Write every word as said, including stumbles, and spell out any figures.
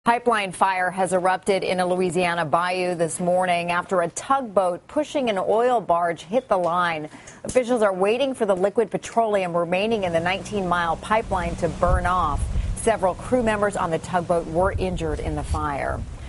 Pipeline fire has erupted in a Louisiana bayou this morning after a tugboat pushing an oil barge hit the line. Officials are waiting for the liquid petroleum remaining in the nineteen mile pipeline to burn off. Several crew members on the tugboat were injured in the fire.